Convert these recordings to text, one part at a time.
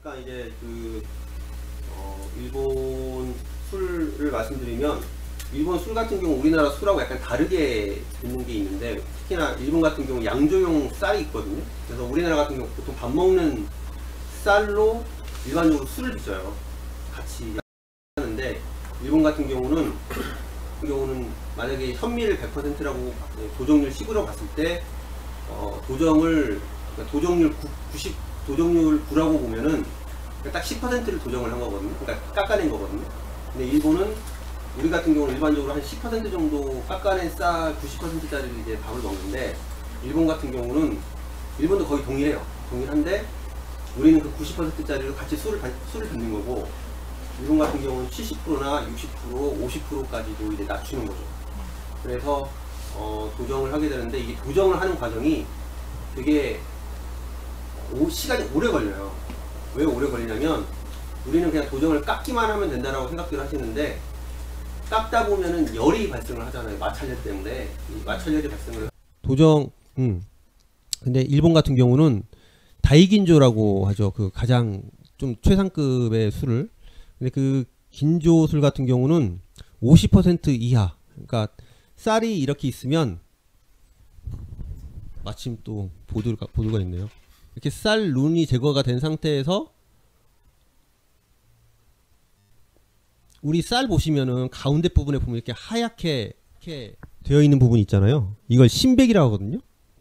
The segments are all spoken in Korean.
아까 이제 일본 술을 말씀드리면, 일본 술 같은 경우 우리나라 술하고 약간 다르게 있는 게 있는데, 특히나 일본 같은 경우 양조용 쌀이 있거든요. 그래서 우리나라 같은 경우 보통 밥 먹는 쌀로 일반적으로 술을 빚어요. 같이 하는데, 일본 같은 경우는 만약에 현미를 100%라고 도정률 10으로 봤을 때 도정률 9라고 보면은 딱 10%를 도정을 한 거거든요. 그러니까 깎아낸 거거든요. 근데 일본은 우리 같은 경우는 일반적으로 한 10% 정도 깎아낸 쌀 90%짜리를 이제 밥을 먹는데, 일본 같은 경우는 일본도 거의 동일해요. 동일한데 우리는 그 90%짜리로 같이 술을 빚는 거고, 일본 같은 경우는 70%나 60%, 50%까지도 이제 낮추는 거죠. 그래서 도정을 하게 되는데, 이게 도정을 하는 과정이 되게 시간이 오래 걸려요. 왜 오래 걸리냐면, 우리는 그냥 도정을 깎기만 하면 된다라고 생각들 하시는데, 깎다 보면은 열이 발생을 하잖아요. 마찰열 때문에. 이 마찰열이 발생을. 근데 일본 같은 경우는 다이긴조라고 하죠. 그 가장 좀 최상급의 술을. 근데 그 긴조술 같은 경우는 50% 이하. 그러니까 쌀이 이렇게 있으면, 마침 또 보드가 있네요. 이렇게 쌀 룬이 제거가 된 상태에서, 우리 쌀 보시면은 가운데 부분에 보면 이렇게 하얗게 이렇게 되어 있는 부분이 있잖아요. 이걸 신백이라고 하거든요.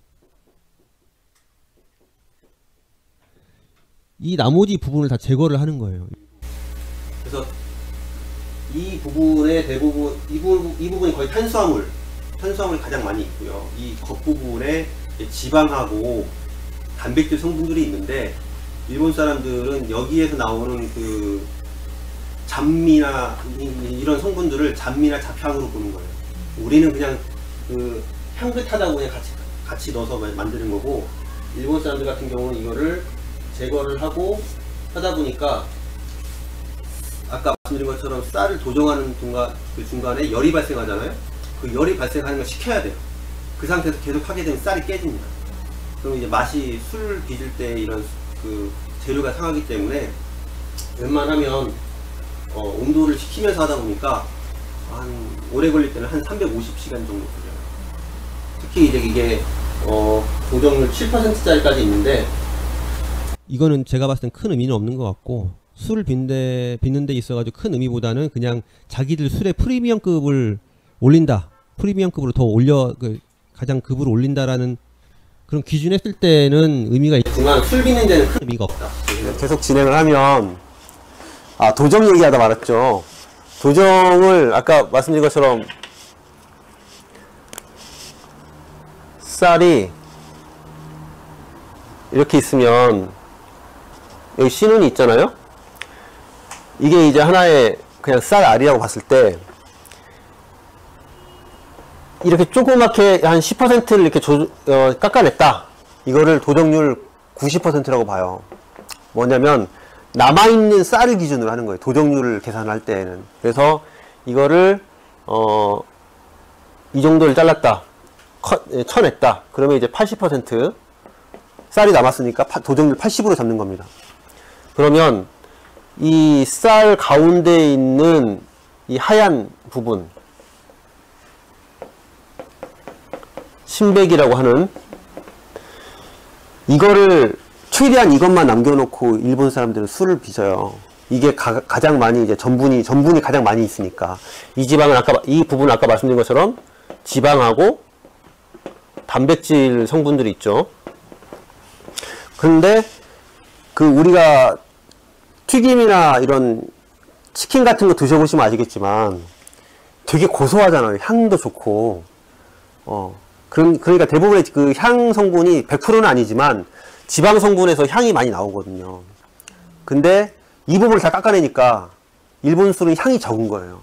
이 나머지 부분을 다 제거를 하는 거예요. 그래서 이 부분의 대부분, 이 부분이 거의 탄수화물 가장 많이 있고요. 이 겉부분에 지방하고 단백질 성분들이 있는데, 일본 사람들은 여기에서 나오는 그 잡미나 이런 성분들을 잡미나 잡향으로 보는 거예요. 우리는 그냥 그 향긋하다고 그냥 같이 넣어서 만드는 거고, 일본 사람들 같은 경우는 이거를 제거를 하고 하다 보니까, 아까 말씀드린 것처럼 쌀을 도정하는 중간에 열이 발생하잖아요. 그 열이 발생하는 걸 식혀야 돼요. 그 상태에서 계속 하게 되면 쌀이 깨집니다. 그럼 이제 맛이, 술 빚을 때 이런 그 재료가 상하기 때문에 웬만하면 온도를 식히면서 하다 보니까 한 오래 걸릴 때는 한 350시간 정도 걸려요. 특히 이제 이게 도정률 7%짜리까지 있는데, 이거는 제가 봤을 땐 큰 의미는 없는 것 같고, 술을 빚는 데 있어가지고 큰 의미보다는 그냥 자기들 술의 프리미엄급을 올린다, 프리미엄급으로 더 가장 급을 올린다라는 그런 기준 했을 때는 의미가 있지만, 술 빚는 데는 큰 의미가 없다. 계속 진행을 하면, 도정 얘기하다 말았죠. 도정을 아까 말씀드린 것처럼 쌀이 이렇게 있으면, 여기 신운이 있잖아요. 이게 이제 하나의 그냥 쌀 알이라고 봤을 때, 이렇게 조그맣게 한 10%를 이렇게 깎아냈다. 이거를 도정률 90%라고 봐요. 뭐냐면, 남아있는 쌀을 기준으로 하는 거예요. 도정률을 계산할 때에는. 그래서 이거를 이 정도를 잘랐다, 쳐냈다. 그러면 이제 80% 쌀이 남았으니까 도정률 80으로 잡는 겁니다. 그러면 이 쌀 가운데 있는 이 하얀 부분, 신백이라고 하는 이거를, 최대한 이것만 남겨놓고 일본 사람들은 술을 빚어요. 이게 가장 많이 이제 전분이 가장 많이 있으니까. 이 지방은 이 부분은 아까 말씀드린 것처럼 지방하고 단백질 성분들이 있죠. 그런데 우리가 튀김이나 이런 치킨 같은 거 드셔보시면 아시겠지만 되게 고소하잖아요. 향도 좋고. 그러니까 대부분의 그 향 성분이 100%는 아니지만 지방 성분에서 향이 많이 나오거든요. 근데 이 부분을 다 깎아내니까 일본 술은 향이 적은 거예요.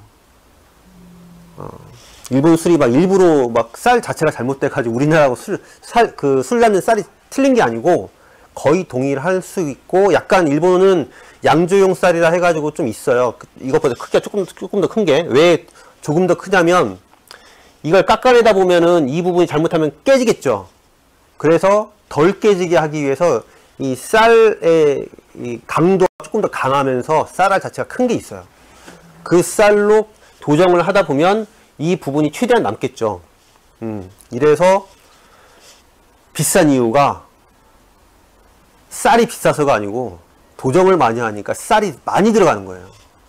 일본 술이 막 일부러 막 쌀 자체가 잘못돼가지고 우리나라하고 술 낳는 쌀이 틀린 게 아니고 거의 동일할 수 있고, 약간 일본은 양조용 쌀이라 해가지고 좀 있어요. 이것보다 크기가 조금 더 큰 게, 왜 조금 더 크냐면, 이걸 깎아내다 보면은 이 부분이 잘못하면 깨지겠죠. 그래서 덜 깨지게 하기 위해서 이 쌀의 이 강도가 조금 더 강하면서 쌀알 자체가 큰 게 있어요. 그 쌀로 도정을 하다 보면 이 부분이 최대한 남겠죠. 이래서 비싼 이유가 쌀이 비싸서가 아니고 도정을 많이 하니까 쌀이 많이 들어가는 거예요.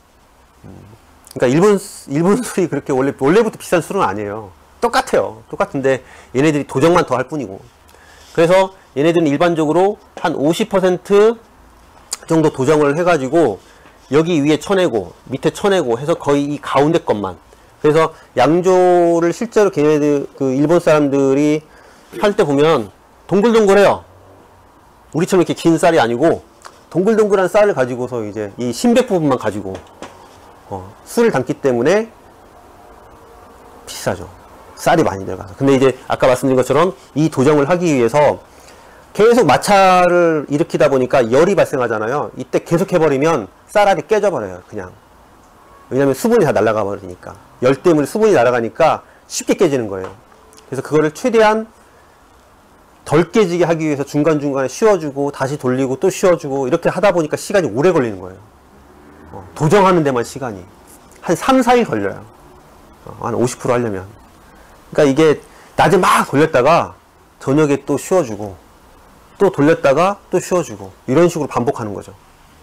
그러니까 일본 술이 그렇게 원래부터 비싼 술은 아니에요. 똑같아요. 똑같은데 얘네들이 도정만 더 할 뿐이고. 그래서 얘네들은 일반적으로 한 50% 정도 도정을 해가지고 여기 위에 쳐내고 밑에 쳐내고 해서 거의 이 가운데 것만. 그래서 양조를 실제로 걔네들 그 일본 사람들이 할 때 보면 동글동글해요. 우리처럼 이렇게 긴 쌀이 아니고 동글동글한 쌀을 가지고서 이제 이 신백 부분만 가지고 술을 담기 때문에 비싸죠. 쌀이 많이 들어가서. 근데 이제 아까 말씀드린 것처럼 이 도정을 하기 위해서 계속 마찰을 일으키다 보니까 열이 발생하잖아요. 이때 계속 해버리면 쌀알이 깨져버려요. 그냥. 왜냐면 수분이 다 날아가 버리니까. 열 때문에 수분이 날아가니까 쉽게 깨지는 거예요. 그래서 그거를 최대한 덜 깨지게 하기 위해서 중간중간에 쉬어주고 다시 돌리고 또 쉬어주고 이렇게 하다 보니까 시간이 오래 걸리는 거예요. 도정하는 데만 시간이 한 3, 4일 걸려요. 한 50% 하려면. 그러니까 이게 낮에 막 돌렸다가 저녁에 또 쉬어주고 또 돌렸다가 또 쉬어주고 이런 식으로 반복하는 거죠.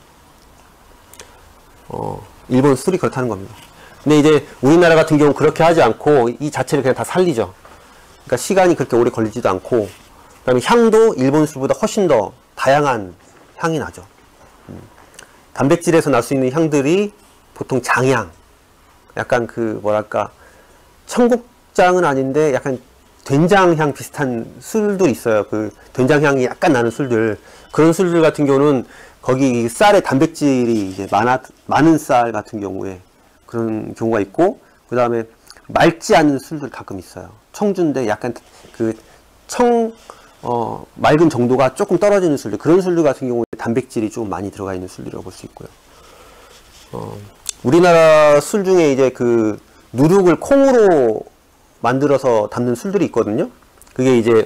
일본 술이 그렇다는 겁니다. 근데 이제 우리나라 같은 경우 그렇게 하지 않고 이 자체를 그냥 다 살리죠. 그러니까 시간이 그렇게 오래 걸리지도 않고, 그 다음에 향도 일본 술보다 훨씬 더 다양한 향이 나죠. 단백질에서 날 수 있는 향들이 보통 장향, 약간 그 뭐랄까 청국장은 아닌데 약간 된장향 비슷한 술도 있어요. 그 된장향이 약간 나는 술들, 그런 술들 같은 경우는 거기 쌀에 단백질이 이제 많은 쌀 같은 경우에 그런 경우가 있고, 그 다음에 맑지 않은 술들 가끔 있어요. 청주인데 약간 그 맑은 정도가 조금 떨어지는 술들, 그런 술들 같은 경우에 단백질이 좀 많이 들어가 있는 술이라고 볼 수 있고요. 우리나라 술 중에 이제 그 누룩을 콩으로 만들어서 담는 술들이 있거든요. 그게 이제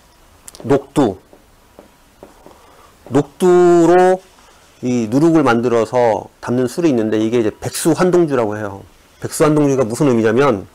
녹두로 이 누룩을 만들어서 담는 술이 있는데, 이게 이제 백수환동주라고 해요. 백수환동주가 무슨 의미냐면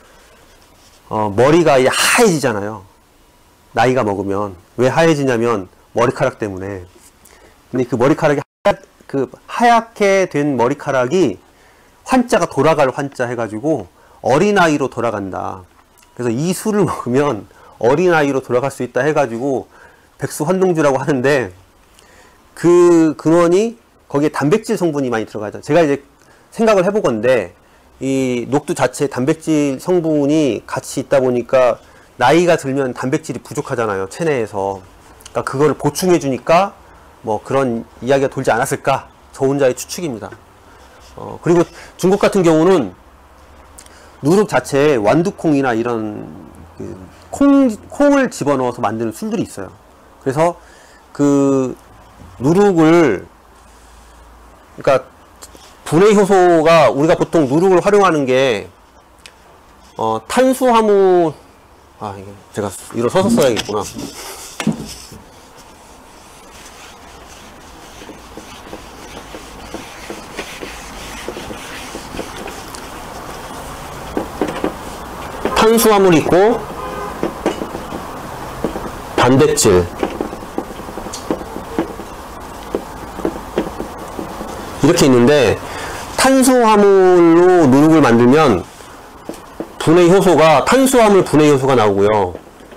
머리가 이제 하얘지잖아요. 나이가 먹으면. 왜 하얘지냐면 머리카락 때문에. 근데 그 머리카락이 하얗게 된 머리카락이 환자가 돌아갈 환자 해가지고 어린아이로 돌아간다. 그래서 이 술을 먹으면 어린아이로 돌아갈 수 있다 해가지고 백수환동주라고 하는데, 그 근원이 거기에 단백질 성분이 많이 들어가죠. 제가 이제 생각을 해보건데, 이 녹두 자체에 단백질 성분이 같이 있다 보니까 나이가 들면 단백질이 부족하잖아요, 체내에서. 그러니까 그거를 보충해 주니까 뭐 그런 이야기가 돌지 않았을까, 저 혼자의 추측입니다. 그리고 중국 같은 경우는 누룩 자체에 완두콩이나 이런 그 콩을 집어넣어서 만드는 술들이 있어요. 그래서 그 누룩을, 그러니까 분해 효소가, 우리가 보통 누룩을 활용하는 게 탄수화물, 이게 제가 일어서서 써야겠구나. 탄수화물 있고 단백질, 이렇게 있는데, 탄수화물로 누룩을 만들면 분해 효소가, 탄수화물 분해 효소가 나오고요.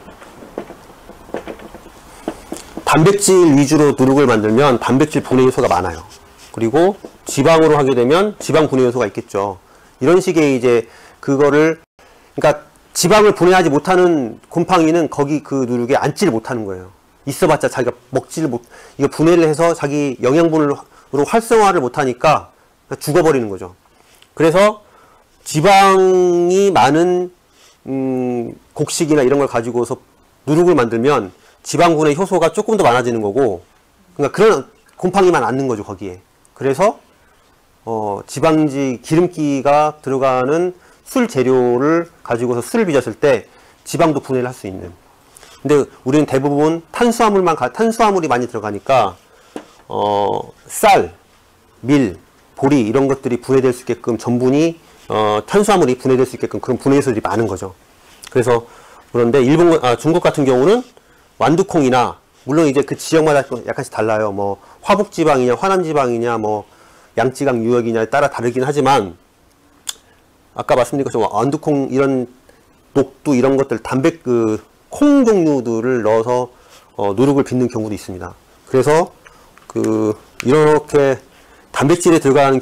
단백질 위주로 누룩을 만들면 단백질 분해 효소가 많아요. 그리고 지방으로 하게 되면 지방 분해 효소가 있겠죠. 이런 식의 이제 그거를, 그러니까 지방을 분해하지 못하는 곰팡이는 거기 그 누룩에 앉지를 못하는 거예요. 있어봤자 자기가 먹지를 못, 이거 분해를 해서 자기 영양분으로 활성화를 못하니까 죽어버리는 거죠. 그래서 지방이 많은 곡식이나 이런 걸 가지고서 누룩을 만들면 지방분해 효소가 조금 더 많아지는 거고, 그러니까 그런 곰팡이만 앉는 거죠, 거기에. 그래서 지방지, 기름기가 들어가는 술 재료를 가지고서 술을 빚었을 때 지방도 분해를 할 수 있는. 근데 우리는 대부분 탄수화물이 많이 들어가니까 쌀, 밀, 보리 이런 것들이 분해될 수 있게끔 전분이 탄수화물이 분해될 수 있게끔 그런 분해 요소들이 많은 거죠. 그래서 그런데 중국 같은 경우는 완두콩이나 물론 이제 그 지역마다 약간씩 달라요. 뭐 화북 지방이냐 화남 지방이냐 뭐 양지강 유역이냐에 따라 다르긴 하지만 아까 말씀드린 것처럼 완두콩 이런 녹두 이런 것들 콩 종류들을 넣어서 누룩을 빚는 경우도 있습니다. 그래서 이렇게 단백질에 들어간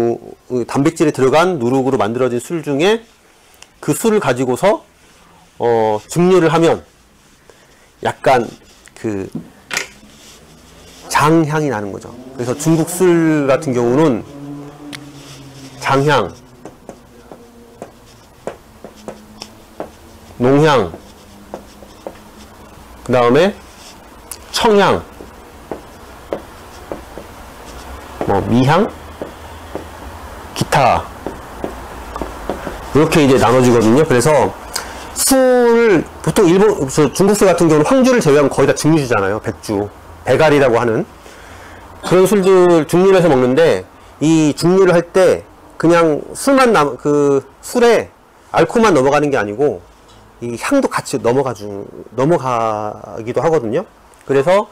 누룩으로 만들어진 술 중에 그 술을 가지고서 증류를 하면 약간 장향이 나는 거죠. 그래서 중국 술 같은 경우는 장향, 농향, 그 다음에 청향, 미향, 기타 이렇게 이제 나눠지거든요. 그래서 보통 중국 술 같은 경우는 황주를 제외하면 거의 다 증류주잖아요. 백주, 배갈이라고 하는 그런 술들 증류를 해서 먹는데 이 증류를 할 때 그냥 술에 알코올만 넘어가는 게 아니고 이 향도 같이 넘어가기도 하거든요. 그래서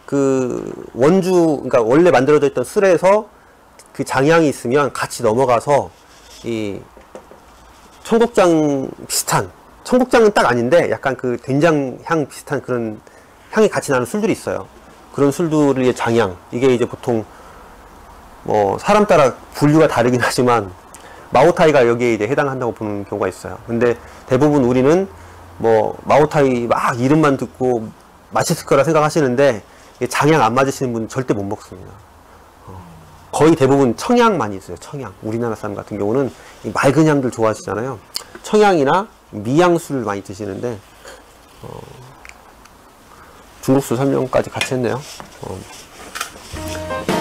그러니까 원래 만들어져 있던 술에서 그 장향이 있으면 같이 넘어가서 이 청국장 비슷한, 청국장은 딱 아닌데 약간 된장 향 비슷한 그런 향이 같이 나는 술들이 있어요. 그런 술들의 장향, 이게 이제 보통 사람 따라 분류가 다르긴 하지만 마오타이가 여기에 이제 해당한다고 보는 경우가 있어요. 근데 대부분 우리는 마오타이 막 이름만 듣고 맛있을 거라 생각하시는데 장향 안 맞으시는 분은 절대 못 먹습니다. 거의 대부분 청향 많이 있어요. 청향. 우리나라 사람 같은 경우는 이 맑은 향들 좋아하시잖아요. 청향이나 미향술 많이 드시는데 중국술 설명까지 같이 했네요.